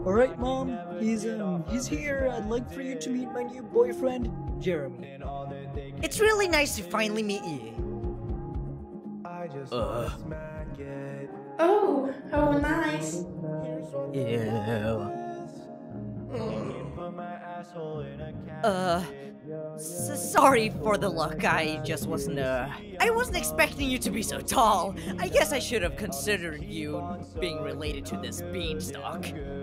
Alright, Mom, he's here. I'd like for you to meet my new boyfriend, Jeremy. It's really nice to finally meet you. Oh, how nice. Yeah. Sorry for the look. I just wasn't, I wasn't expecting you to be so tall. I guess I should have considered you being related to this beanstalk.